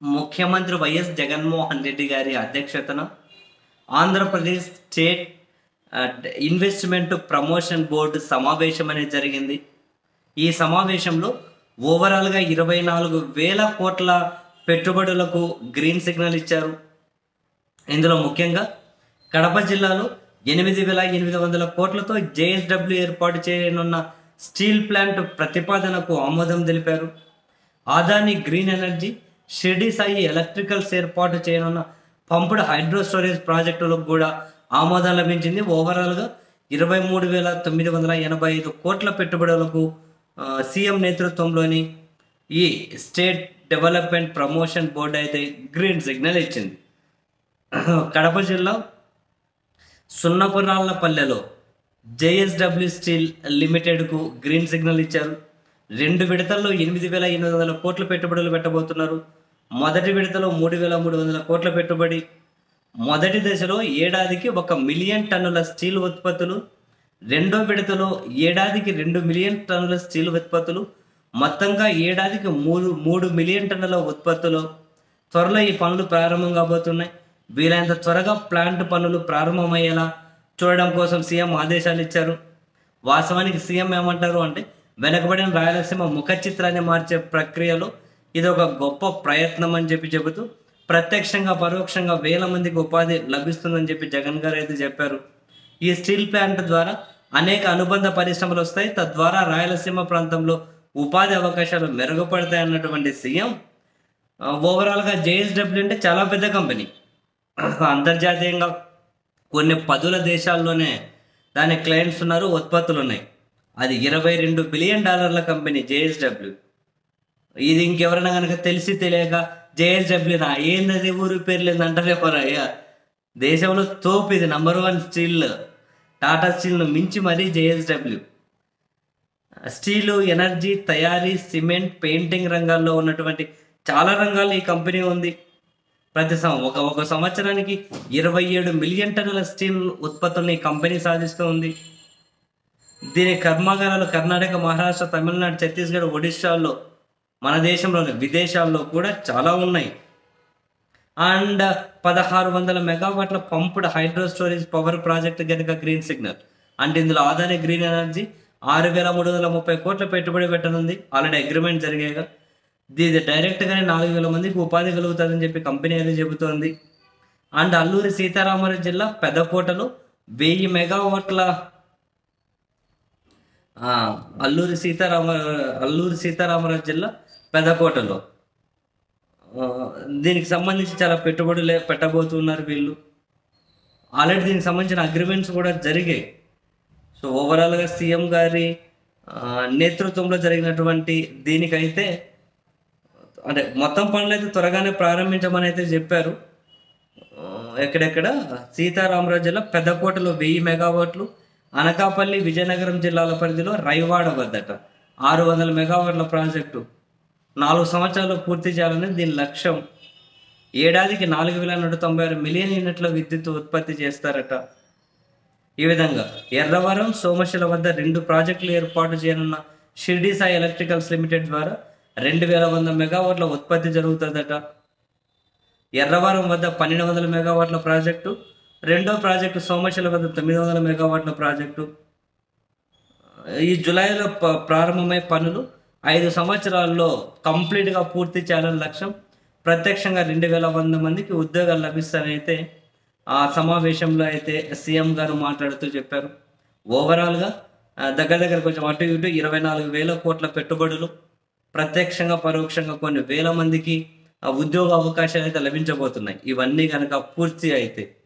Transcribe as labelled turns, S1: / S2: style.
S1: ముఖ్యమంత్రి వైఎస్ జగన్మోహన్ రెడ్డి గారి అధ్యక్షతన Andhra Pradesh state investment promotion board సమావేశం అనేది జరిగింది. ఈ సమావేశంలో ఓవరాల్గా 24,000 కోట్ల పెట్టుబడులకు గ్రీన్ సిగ్నల్ ఇచ్చారు. ఇందులో ముఖ్యంగా కడప జిల్లాలో 8,800 కోట్లతో జేఎస్డబ్ల్యూ ఏర్పాటు చేయనున్న స్టీల్ ప్లాంట్ ప్రతిపాదనకు ఆమోదం తెలిపారు. Adani green energy, Shirdi Sai electricals ఏర్పాటు చేయనున్న పంపుడ్ హైడ్రో స్టోరేజ్ ప్రాజెక్టులకు కూడా ఆమోదం లభించింది. ఓవరాల్గా 23,985 కోట్ల పెట్టుబడులకు సీఎం నేతృత్వంలోని ఈ స్టేట్ డెవలప్మెంట్ ప్రమోషన్ బోర్డు అయితే గ్రీన్ సిగ్నల్ ఇచ్చింది. కడప జిల్లా సున్నపురాళ్లపల్లెలో జేఎస్డబ్ల్యూ స్టీల్ లిమిటెడ్కు గ్రీన్ సిగ్నల్ ఇచ్చారు. 2 విడతల్లో 8,800 కోట్ల పెట్టుబడులు పెట్టబోతున్నారు. మొదటి విడతలో 3,300 కోట్ల పెట్టుబడి. మొదటి దశలో ఏడాదికి 1 మిలియన్ టన్నుల స్టీల్ ఉత్పత్తులు, రెండో విడతలో ఏడాదికి 2 మిలియన్ టన్నుల స్టీల్ ఉత్పత్తులు, మొత్తంగా ఏడాదికి 3 మిలియన్ టన్నుల ఉత్పత్తులు. త్వరలో ఈ పనులు ప్రారంభం కాబోతున్నాయి. వీలైనంత త్వరగా ప్లాంట్ పనులు ప్రారంభమయ్యేలా చూడడం కోసం సీఎం ఆదేశాలు ఇచ్చారు. వాస్తవానికి సీఎం ఏమంటారు అంటే, వెనకబడిన రాయలసీమ ముఖ చిత్రాన్ని మార్చే ప్రక్రియలో ఇది ఒక గొప్ప ప్రయత్నం అని చెబుతూ ప్రత్యక్షంగా పరోక్షంగా వేల మందికి ఉపాధి లభిస్తుందని జగన్ గారు అయితే చెప్పారు. ఈ స్టీల్ ప్లాంట్ ద్వారా అనేక అనుబంధ పరిశ్రమలు వస్తాయి, తద్వారా రాయలసీమ ప్రాంతంలో ఉపాధి అవకాశాలు మెరుగుపడతాయి అన్నటువంటి సీఎం ఓవరాల్గా జేఎస్డబ్ల్యూ అంటే చాలా పెద్ద కంపెనీ. అంతర్జాతీయంగా కొన్ని 10 దేశాల్లోనే దాని క్లయింట్స్ ఉన్నారు, ఉత్పత్తులు ఉన్నాయి. అది $22 బిలియన్ కంపెనీ జేఎస్డబ్ల్యూ. ఇది ఇంకెవరైనా కనుక తెలిసి తెలియక జేఎస్డబ్ల్యూ నా ఏందది ఊరి పేరు లేదంటారే పోరయ్యా. దేశంలో తోపు ఇది, నంబర్ 1 స్టీల్. టాటా స్టీల్ను మించి మరీ జేఎస్డబ్ల్యూ. స్టీలు, ఎనర్జీ, తయారీ, సిమెంట్, పెయింటింగ్ రంగాల్లో ఉన్నటువంటి చాలా రంగాల్లో ఈ కంపెనీ ఉంది. ప్రతి ఒక సంవత్సరానికి 27 మిలియన్ టన్నుల స్టీల్ ఉత్పత్తులను ఈ కంపెనీ సాధిస్తూ ఉంది. దీని కర్మాగారాలు కర్ణాటక, మహారాష్ట్ర, తమిళనాడు, ఛత్తీస్గఢ్, ఒడిశాల్లో, మన దేశంలోని విదేశాల్లో కూడా చాలా ఉన్నాయి. అండ్ 1,600 మెగావాట్ల pumped hydro storage power project కనుక గ్రీన్ సిగ్నల్ అంటే ఇందులో ఆదాని గ్రీన్ ఎనర్జీ 6,330 కోట్ల పెట్టుబడి పెట్టనుంది. ఆల్రెడీ అగ్రిమెంట్ జరిగాక ఇది డైరెక్ట్గానే 4,000 మందికి ఉపాధి కలుగుతుందని కంపెనీ అయితే చెబుతోంది. అండ్ అల్లూరి సీతారామరాజు జిల్లా పెదకోటలో 1000 మెగావాట్ల అల్లూరి సీతారామరాజు జిల్లా పెదకోటలో దీనికి సంబంధించి చాలా పెట్టుబడులు పెట్టబోతున్నారు వీళ్ళు. ఆల్రెడీ దీనికి సంబంధించిన అగ్రిమెంట్స్ కూడా జరిగాయి. సో ఓవరాల్గా సీఎం గారి నేతృత్వంలో జరిగినటువంటి దీనికైతే అంటే మొత్తం పనులు అయితే త్వరగానే ప్రారంభించమని అయితే చెప్పారు. ఎక్కడెక్కడ సీతారామరాజు జిల్లా పెద్దకోటలో 1000 మెగావాట్లు, అనకాపల్లి, విజయనగరం జిల్లాల పరిధిలో రైవాడ వద్దట 600 మెగావాట్ల ప్రాజెక్టు 4 సంవత్సరాల్లో పూర్తి చేయాలని దీని లక్ష్యం. ఏడాదికి 4,196 మిలియన్ యూనిట్ల విద్యుత్ ఉత్పత్తి చేస్తారట. ఈ విధంగా ఎర్రవరం, సోమశిల వద్ద 2 ప్రాజెక్టులు ఏర్పాటు చేయనున్న షిర్డీ సాయి ఎలక్ట్రికల్స్ లిమిటెడ్ ద్వారా 2,100 మెగావాట్ల ఉత్పత్తి జరుగుతుందట. ఎర్రవరం వద్ద 1,200 మెగావాట్ల ప్రాజెక్టు, రెండో ప్రాజెక్టు సోమశిల వద్ద 900 మెగావాట్ల ప్రాజెక్టు. ఈ జూలైలో ప్రారంభమై పనులు 5 సంవత్సరాల్లో కంప్లీట్గా పూర్తి చేయాలని లక్ష్యం. ప్రత్యక్షంగా 2,100 మందికి ఉద్యోగాలు లభిస్తాయని అయితే ఆ సమావేశంలో అయితే సీఎం గారు మాట్లాడుతూ చెప్పారు. ఓవరాల్గా దగ్గర కొంచెం అటు ఇటు 24,000 కోట్ల పెట్టుబడులు, ప్రత్యక్షంగా పరోక్షంగా కొన్ని వేల మందికి ఉద్యోగ అవకాశాలు అయితే లభించబోతున్నాయి. ఇవన్నీ కనుక పూర్తి అయితే